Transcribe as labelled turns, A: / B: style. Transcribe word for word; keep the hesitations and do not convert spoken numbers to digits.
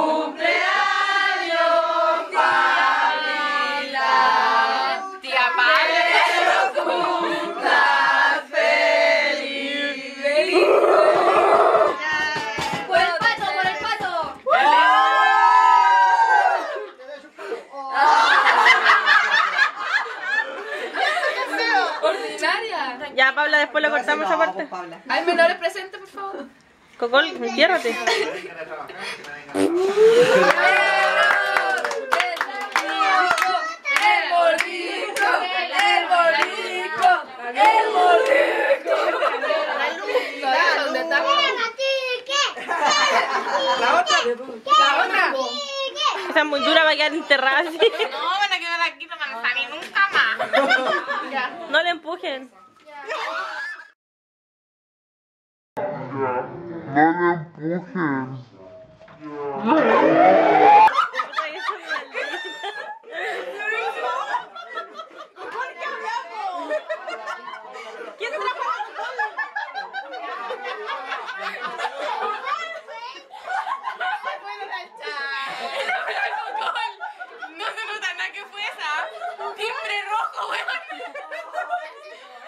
A: cumpleaños, Pablita. Tía Pablo, que lo cumplas feliz. ¡Feliz! ¡Por el pato, por el pato! ¡Ordinaria!
B: Ya, Paula, después lo cortamos esa parte.
A: ¿Hay menores presentes, por favor?
B: Cocol, entiérrate.
A: ¡El borrico! ¡El borrico! ¡El borrico! ¿Dónde está? La otra. La otra.
B: Esa es muy dura, va a quedar enterrada así.
A: No, van a quedar aquí, no van a salir nunca más.
B: No le empujen.
C: No le empujen.
B: ¿Quién se la pagó?
A: No se nota nada que fue esa. Timbre rojo, weón.